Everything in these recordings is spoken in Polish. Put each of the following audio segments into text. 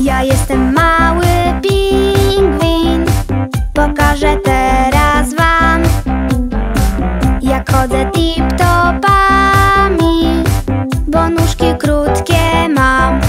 Ja jestem mały pingwin, pokażę teraz wam, jak chodzę tip-topami, bo nóżki krótkie mam.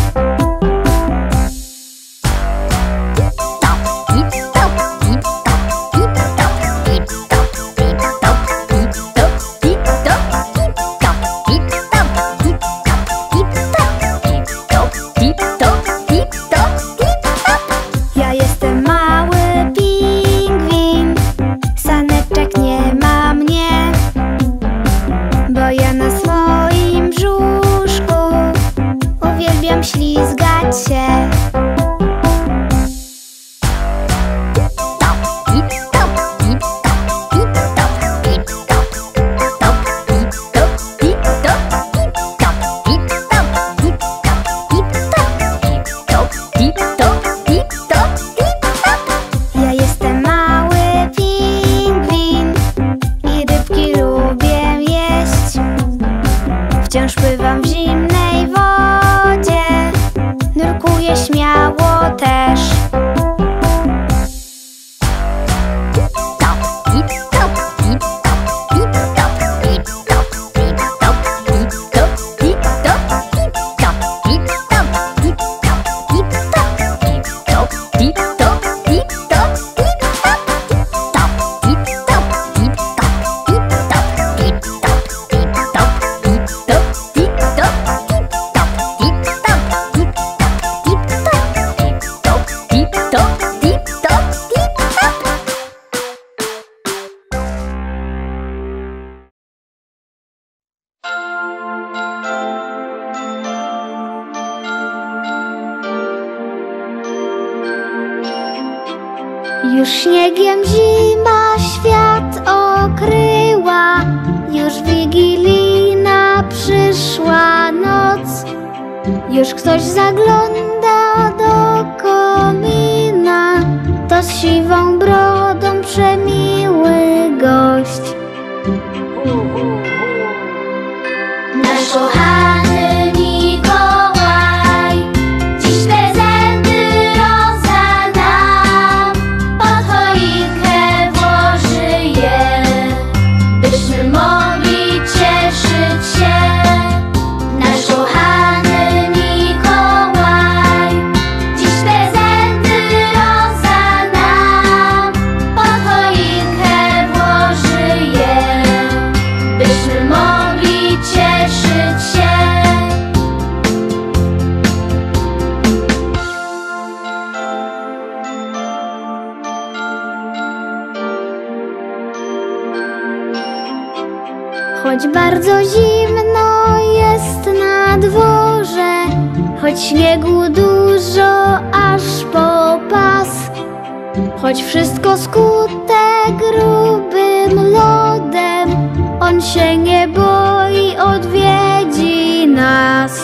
Ja jestem mały pingwin, saneczek nie ma mnie, bo ja na swoim brzuszku uwielbiam ślizgać się. Ja jestem mały pingwin i rybki lubię jeść. Wciąż pływam w zimnej wodzie, nurkuję śmiało też. Już śniegiem zima świat okryła, już wigilijna przyszła noc. Już ktoś zagląda do komina, to z siwą brodą przemiły gość. Nasz kochany Mikołaj dziś prezenty rozda nam, pod choinkę włoży je, byśmy mogli cieszyć się. Nasz kochany Mikołaj dziś prezenty rozda nam, pod choinkę włoży je, byśmy mogli cieszyć się. Choć bardzo zimno jest na dworze, choć śniegu dużo aż po pas, choć wszystko skute grubym lodem, on się nie boi, odwiedzi nas.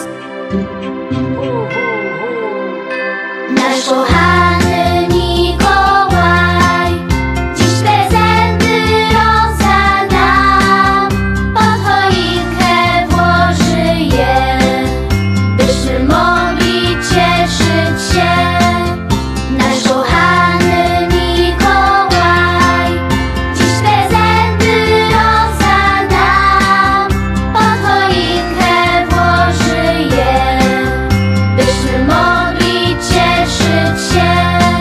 Nasz kochany Mikołaj dziś prezenty rozda nam, pod choinkę włoży je, byśmy mogli cieszyć się. Nasz kochany Mikołaj dziś prezenty rozda nam, pod choinkę włoży je, byśmy mogli cieszyć się.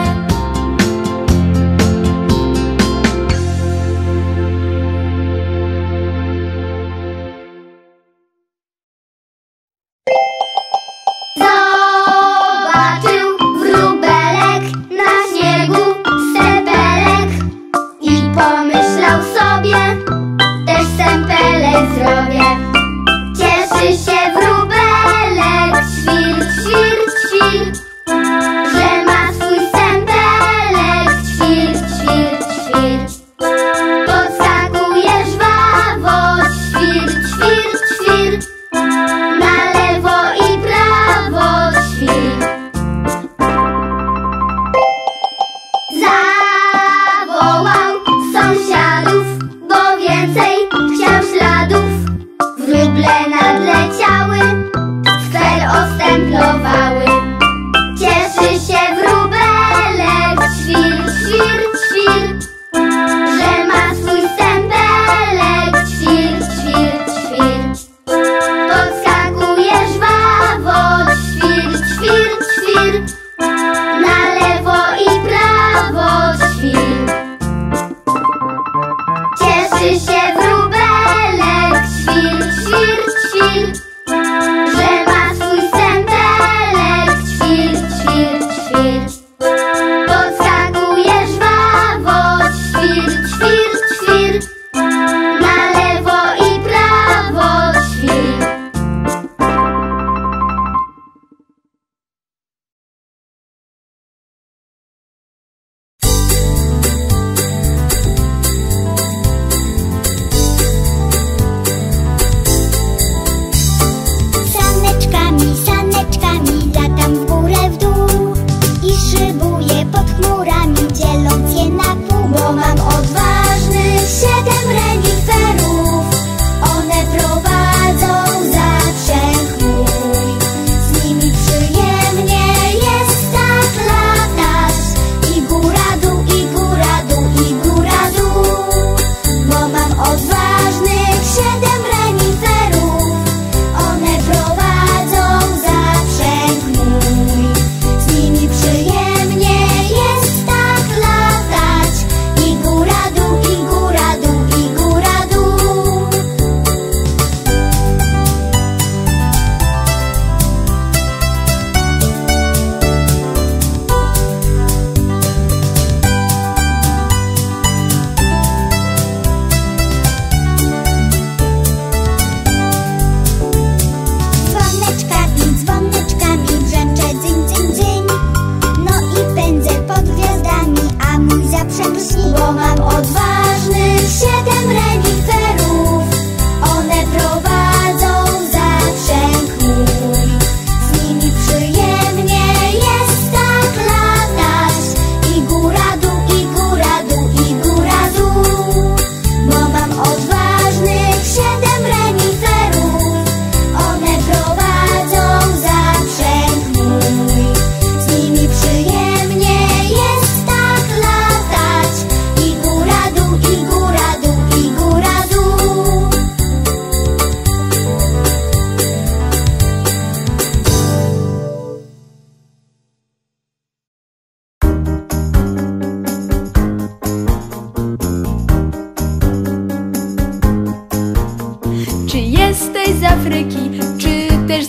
Zobaczył wróbelek na śniegu stempelek i pomyślał sobie, też stempelek zrobię. Cieszy się wróbelek, świr, świr, świr, że ma swój stempelek, świr, świr, świr. Podskakuje żwawo, świr, świr, świr, na lewo i prawo świr. Zawołał sąsiadów, bo więcej chciał śladów. Wróble nadleciały, sfer ostemplowały. Cieszy się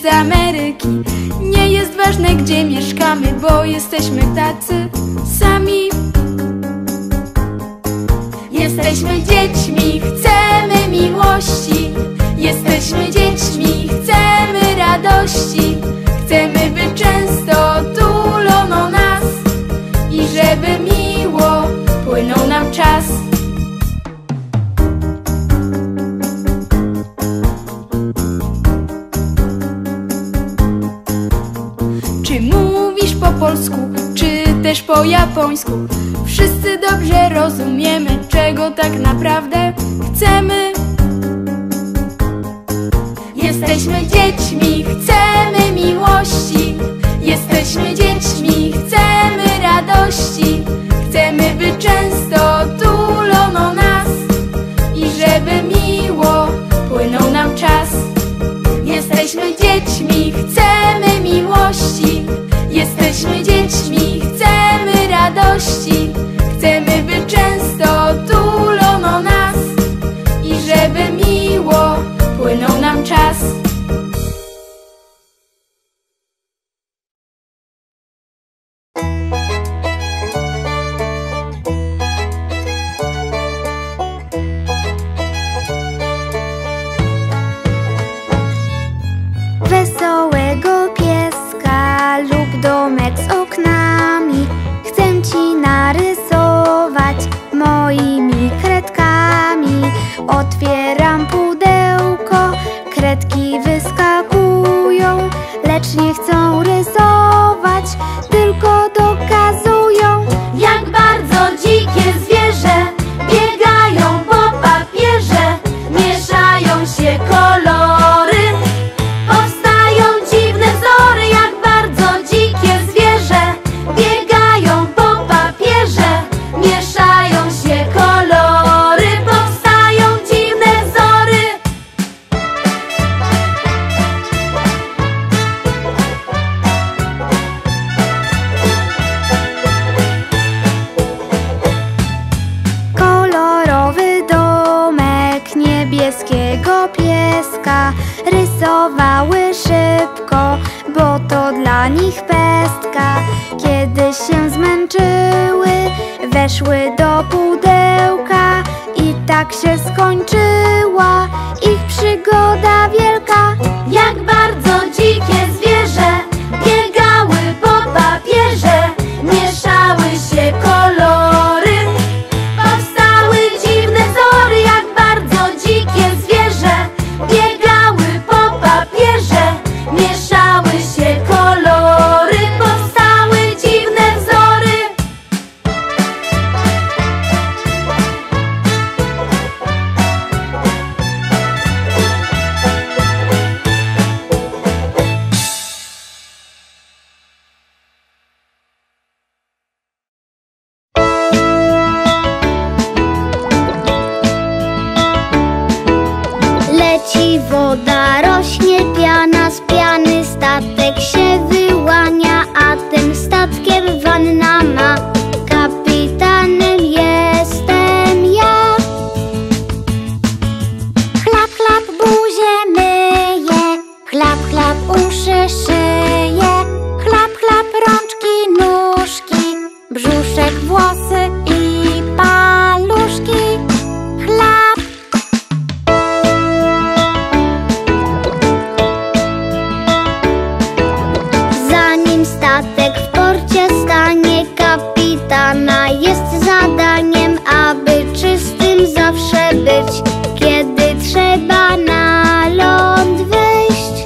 z Ameryki. Nie jest ważne, gdzie mieszkamy, bo jesteśmy tacy sami. Jesteśmy dziećmi, chcemy miłości. Jesteśmy dziećmi, chcemy radości. Chcemy, by często tulono nas i żeby miło płynął nam czas. Czy mówisz po polsku, czy też po japońsku? Wszyscy dobrze rozumiemy, czego tak naprawdę chcemy. Jesteśmy dziećmi, chcemy miłości. Jesteśmy dziećmi, chcemy radości. Chcemy, by często tulono nas i żeby miło płynął nam czas. Jesteśmy dziećmi, chcemy miłości. Jesteśmy dziećmi, chcemy radości. Chcemy, by często tulono nas i żeby miło płynął nam czas. Wesołego pieska lub domek z oknami chcę ci narysować moimi kredkami. Otwieram pudełko, kredki wyskakują, lecz nie chcą rysować, tylko dokazują. Jak bardzo dzikie zwierzę biegają po papierze, mieszają się kolory, powstają dziwne wzory. Jak bardzo dzikie zwierzę biegają po papierze, mieszają się kolory, powstają dziwne wzory. Kolorowy domek niebieskiego pieska rysowały szybko, bo to dla nich pestka. Kiedy się zmęczyły, weszły do pudełka i tak się skończyła ich przygoda wielka. Jak bardzo dzikie zwierzę biegały po papierze, mieszały się kolory, powstały dziwne wzory. Jak bardzo dzikie zwierzę biegały po papierze, mieszały się kolory, powstały dziwne wzory. Leci woda, rośnie piana, z piany statek się wyłania, a tym statkiem wanna ma. Kapitanem jestem ja. Chlap, chlap, buzię myję, chlap, chlap, uszy szyję, chlap, chlap, rączki, nóżki, brzuszek, włosy i paluszki. Chlap. Zanim statek w porcie stanie, kapitana jest zadaniem, aby czystym zawsze być, kiedy trzeba na ląd wyjść.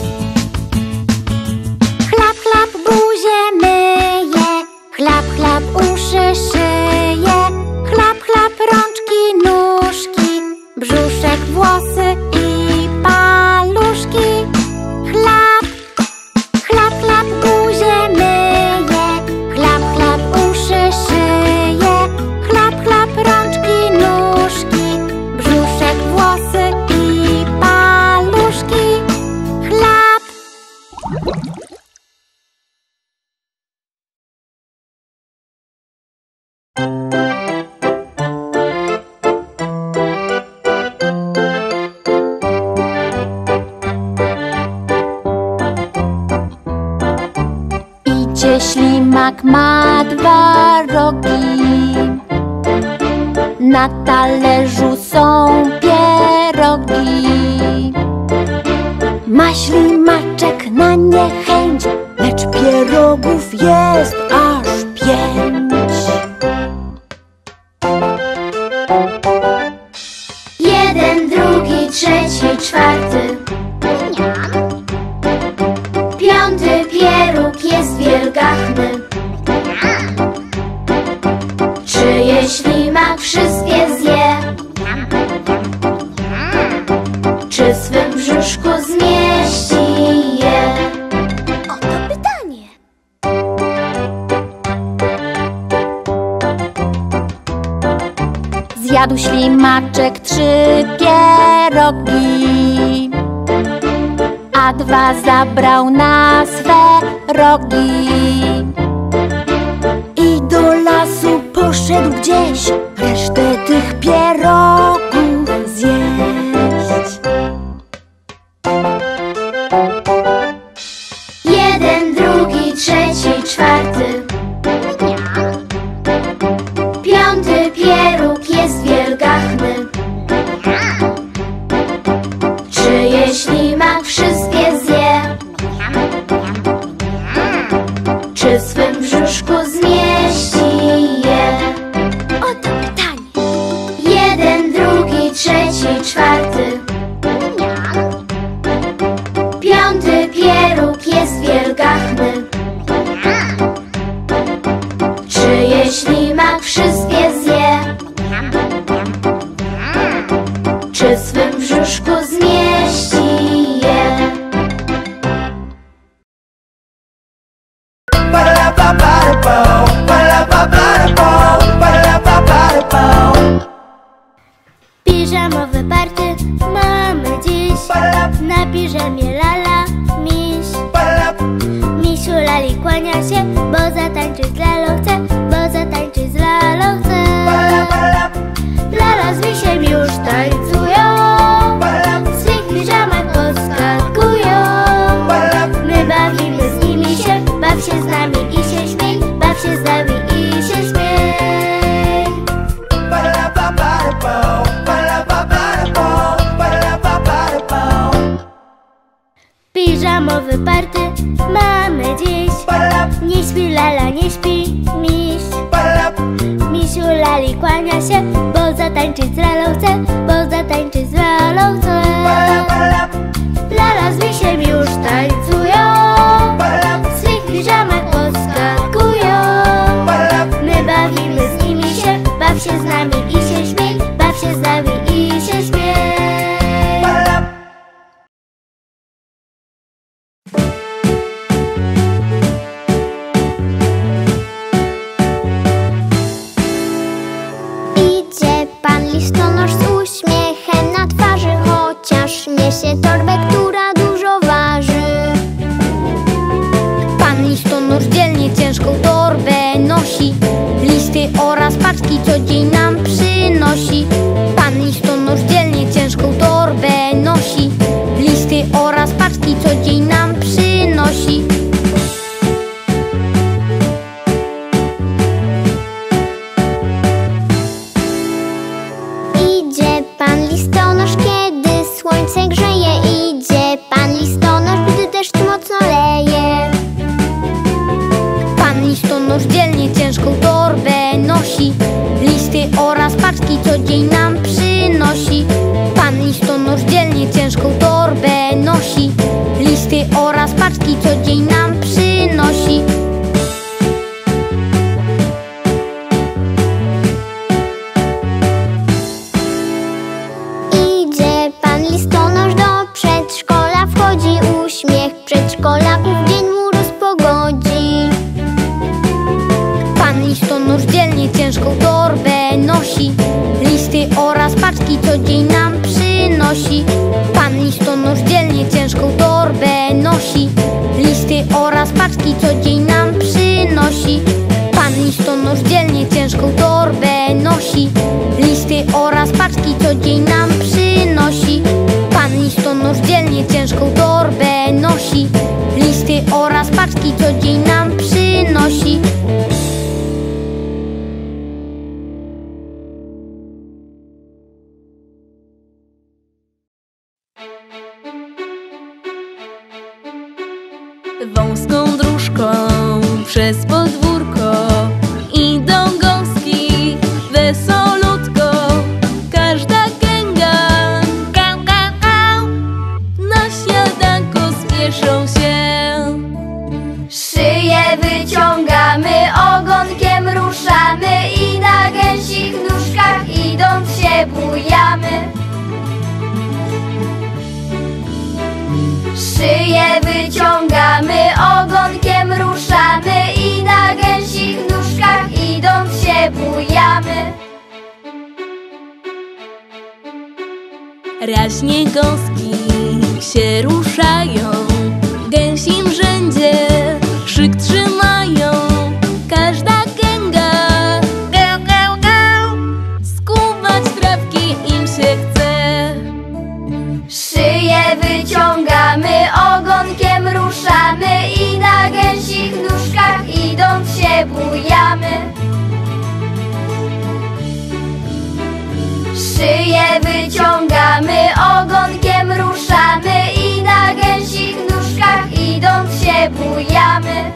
Chlap, chlap, buzię myję, chlap, chlap, uszy szyję, chlap, chlap, rączki, nóżki, brzuszek, włosy i paluszki. Chlap. Chlap, chlap, buzię myję, chlap, chlap, uszy szyję, chlap, chlap, rączki, nóżki, brzuszek, włosy i paluszki. Chlap. gdzie ślimak ma dwa rogi. Na talerzu są pierogi. Ma ślimaczek na niechęć, lecz pierogów jest aż 5. 1, 2, 3, 4. 5. pieróg jest wielgachny. Czy je ślimak wszystkie zje? Czy swym brzuszku zmieści je? Oto pytanie. Zjadł ślimaczek 3 pierogi, a 2 zabrał na swe rogi. I do lasu poszedł gdzieś, resztę tych pierogów zjeść. 1, 2, 3, 4. 5. pieróg jest wielgachny. Czy je ślimak wszystkie zje? Czy swym brzuszku zmieści je? Oto pytanie. 1, 2, 3, 4. 5. pieróg jest wielgachny. Czy je ślimak wszystkie zje? Czy swym brzuszku zmieści je? Piżamowe party mamy dziś. Na piżamie lala miś. Misiu lali kłania się, bo zatańczyć z lalą chce, bo zatańczyć z lalą chce. Lala z misiem już tańcują, w swych piżamach podskakują. My bawimy z nimi się, baw się z nami i się śmiej, baw się z nami i się śmiej. Piżamowy party mamy dziś. Nie śpi lala, nie śpi miś. Misiu lali kłania się, bo zatańczyć z lalą chce, bo zatańczyć z lalą chce. Lala z misiem już tańcują, w swych piżamach podskakują. My bawimy z nimi się, baw się z nami i się śmiej, baw się z nami i się śmiej. Idzie pan listonosz z uśmiechem na twarzy, chociaż niesie torbę, która dużo waży. Pan listonosz dzielnie ciężką torbę nosi, listy oraz paczki co dzień nam przynosi. Pan listonosz dzielnie ciężką torbę nosi, listy oraz paczki co dzień nam przynosi. Idzie pan listonosz, kiedy słońce grzeje. Idzie pan listonosz, gdy deszcz mocno leje. Pan listonosz dzielnie ciężką torbę nosi, listy oraz paczki co dzień nam przynosi. Pan listonosz dzielnie ciężką torbę nosi, listy oraz paczki co dzień nam przynosi. Idzie pan listonosz, do przedszkola wchodzi. Uśmiech przedszkolaków dzień mu rozpogodzi. Pan listonosz dzielnie ciężką torbę nosi, listy oraz paczki co dzień nam przynosi. Pan listonosz dzielnie ciężką torbę nosi, listy oraz paczki co dzień nam przynosi. Pan listonosz dzielnie ciężką torbę nosi, listy oraz paczki co dzień nam przynosi. Pan listonosz dzielnie ciężką torbę nosi, listy oraz paczki co dzień nam przynosi. nosi. Wąską dróżką przez podwórko idą gąski wesolutko. Każda gęga gał, gał, gał. Na śniadanko spieszą się. Szyję wyciągamy, ogonkiem ruszamy i na gęsich nóżkach idąc się bujamy. Szyję wyciągamy, ogonkiem ruszamy i na gęsich nóżkach idąc się bujamy. Raźnie gąski się ruszają, w gęsim rzędzie szyk trzymają. Każda gęga gał, gał, gał. Skubać trawki im się chce. Szyję wyciągamy, ogonkiem ruszamy i na gęsich nóżkach idąc się bujamy. Szyję wyciągamy, ogonkiem ruszamy i na gęsich nóżkach idąc się bujamy.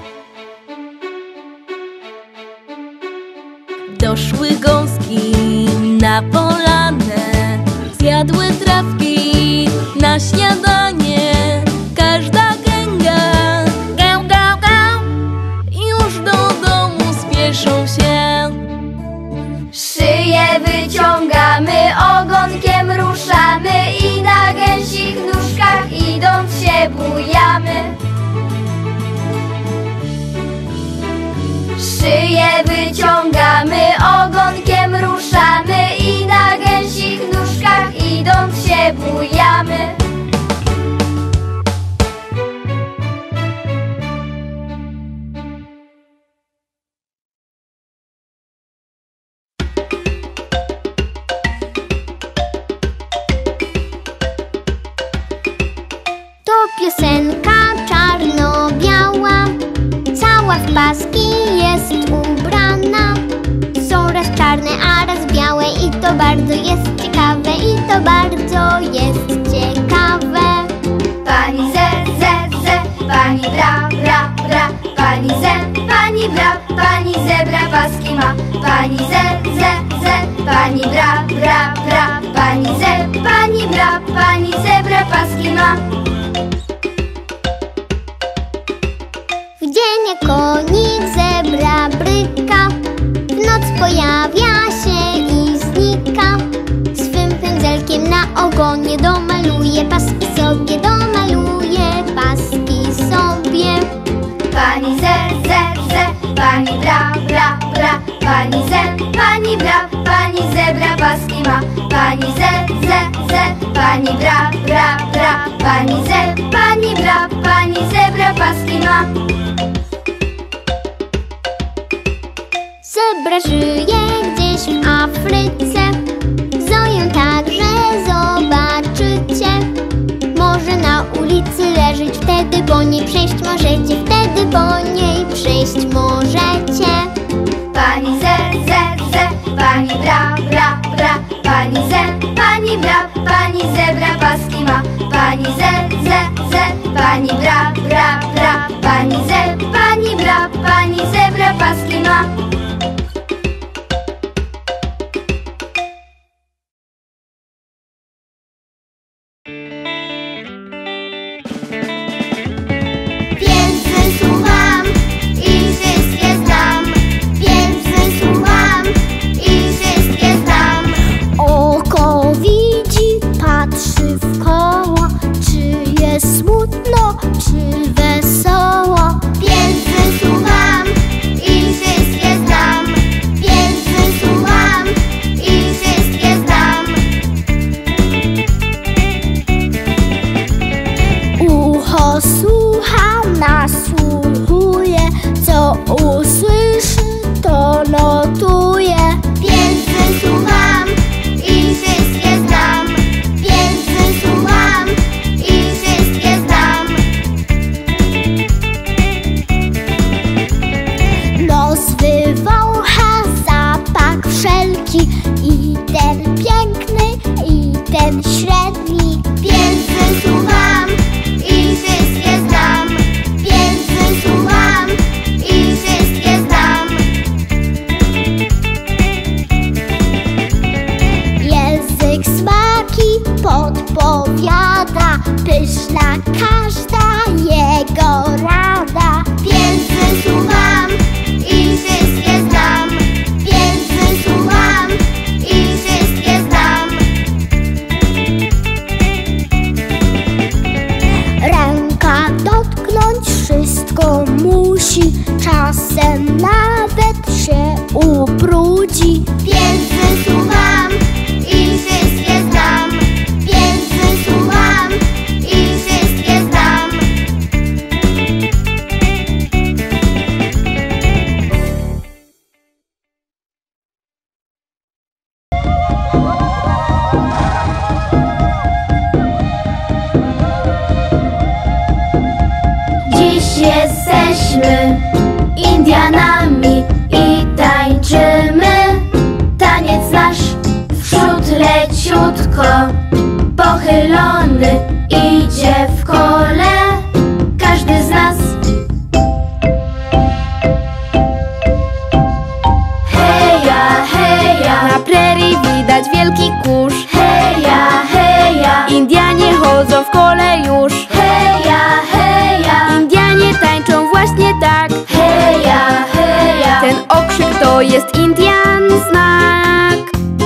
Doszły gąski na polanę, zjadły trawki na śniadanie. Każda gęga gał, gał, gał. Już do domu spieszą się. Szyję wyciągamy, ogonkiem ruszamy i na gęsich nóżkach idąc się bujamy. Szyję wyciągamy, ogonkiem ruszamy i na gęsich nóżkach idąc się bujamy. To piosenka czarno-biała, cała w paski jest ubrana. Są raz czarne, a raz białe i to bardzo jest ciekawe, i to bardzo jest ciekawe. Pani ze, pani bra, bra, bra. Pani ze, pani bra, pani zebra paski ma. Pani ze, pani bra, bra, bra. Pani ze, pani bra, pani zebra paski ma. W dzień konik, zebra, bryka, w noc pojawia się i znika. Swym pędzelkiem na ogonie domaluje paski sobie, domaluje paski sobie. Pani ze, pani bra, bra, bra. Pani ze, pani bra, pani zebra paski ma. Pani ze, pani bra, bra, bra. Pani ze, pani bra, pani zebra paski ma. Zebra żyje gdzieś w Afryce, zoją także zobaczycie. Może na ulicy leżeć, wtedy po niej przejść możecie, wtedy po niej przejść możecie. Pani ze, pani bra, bra, bra. Pani ze, pani bra, pani zebra paski ma. Pani ze, pani bra, bra, bra. Pani ze, pani bra, pani zebra paski ma. Więc wysłucham i wszystkie znam, więc wysłucham i wszystkie znam. Oko widzi, patrzy w koło, czy jest smutno, czy wesoło. Więc wysłucham i wszystkie znam. Indianami i tańczymy. Taniec nasz wprzód leciutko, pochylony idzie w kole każdy z nas. Heja, heja, Na prerii widać wielki kurz. heja, heja, Indianie chodzą w kole już. heja, heja, Indianie tańczą właśnie tak. heja, heja. Ten okrzyk to jest Indian znak.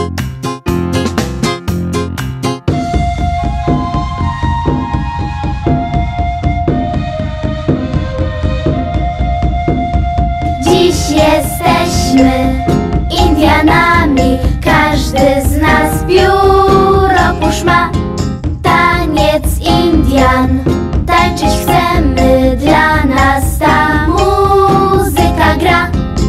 Dziś jesteśmy Indianami, każdy z nas biuropusz ma. Taniec Indian, tańczyć chcemy, dla nas ta muzyka gra.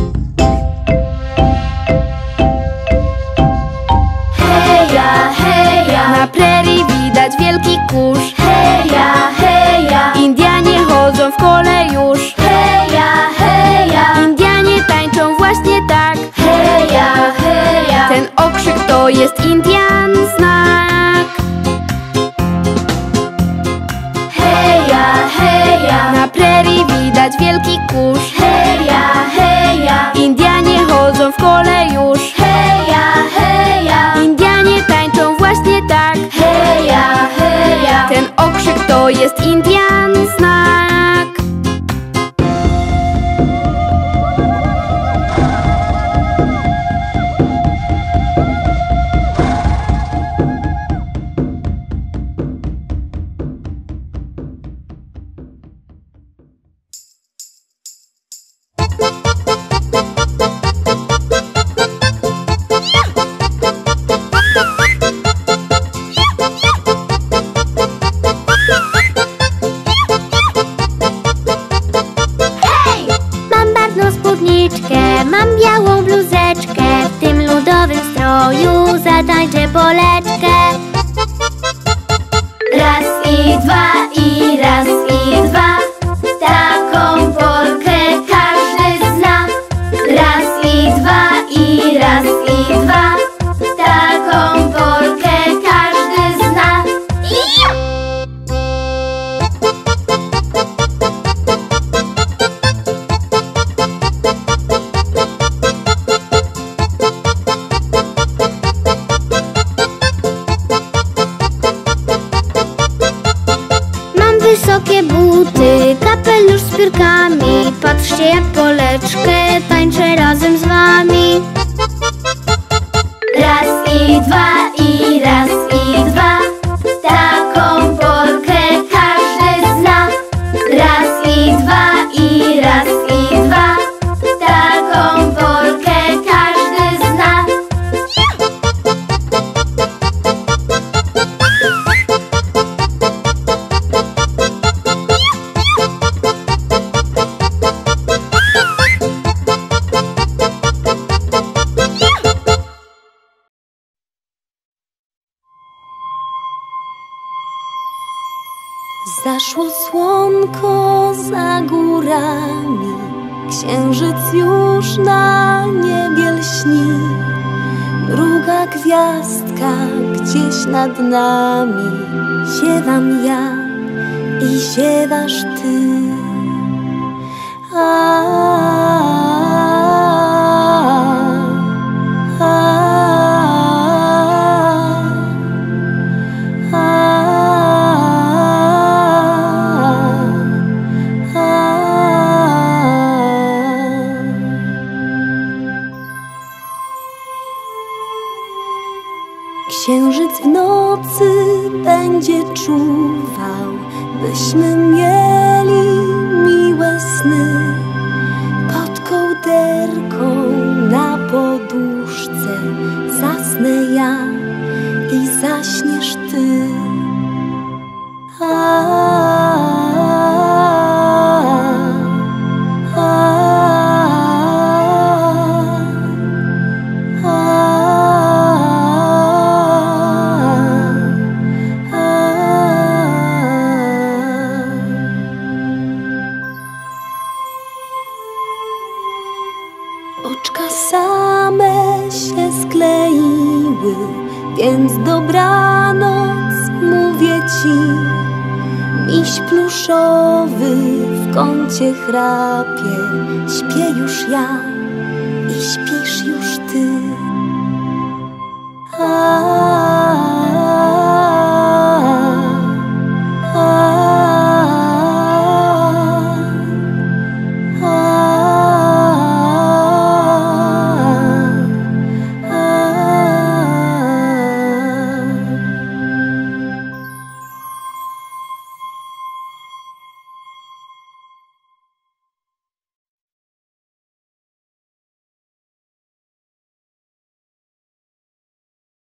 Heja, heja, Na prerii widać wielki kurz. heja, heja, Indianie chodzą w kole już. heja, heja, Indianie tańczą właśnie tak. heja, heja. Ten okrzyk to jest Indian znak. Heja, heja, Na prerii widać wielki kurz. heja, heja, Indianie chodzą w kole już. heja, heja, Indianie tańczą właśnie tak. heja, heja. Ten okrzyk to jest Indian znak. Mam barwną spódniczkę, mam białą bluzeczkę. W tym ludowym stroju zatańczę poleczkę. Raz i dwa, i raz i dwa. Taką polkę każdy zna. Raz i dwa, i raz i dwa. Taką polkę każdy zna. Mam wysokie buty, kapelusz z piórkami. Patrzcie jak poleczkę tańczę razem z wami. Raz i dwa, i raz i dwa. Taką polkę każdy zna. Raz i dwa, i raz i dwa. Taką polkę każdy zna. Zaszło słonko za górami, księżyc już na niebie lśni. Druga gwiazdka gdzieś nad nami. Siewam ja i siewasz ty. Księżyc w nocy będzie czuwał, byśmy mieli miłe sny. Pod kołderką na poduszce zasnę ja i zaśniesz ty. się skleiły, więc dobranoc mówię ci. Miś pluszowy w kącie chrapie, śpię już ja i śpisz już ty.